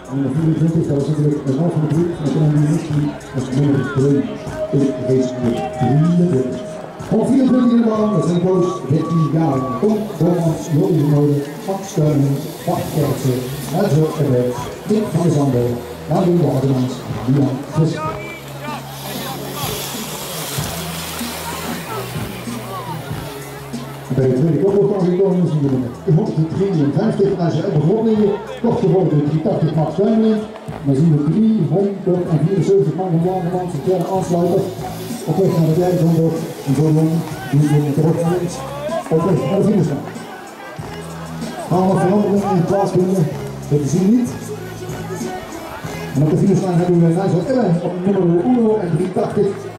Nummer 24, dat was natuurlijk een half van de broek, met een missie als nummer 2 in race nummer 23. Van 24 in de baan, dat zijn Koos 13 jaar. Tom Bormans, Jordi Vermoden, Max Steunen, Bart Kerksen, Enzo Ebert, Dick van der Zanden, Mario Waldemans, Lian Visser. Bij de tweede koploop aangekomen is de nummer 153 naar zijn begonnen. Kort gevolgd door 380 Max Duimeling. Dan zien we 374 man van Waldemans, de derde aansluiter. Op weg naar de derde zondag en zo lang doen we met de rug naar links. Op weg naar de finishlijn. Gaan we veranderingen in plaatsvinden? Dat zien we niet. En op de finishlijn hebben we Nigel Ellen op nummer 1 en 380.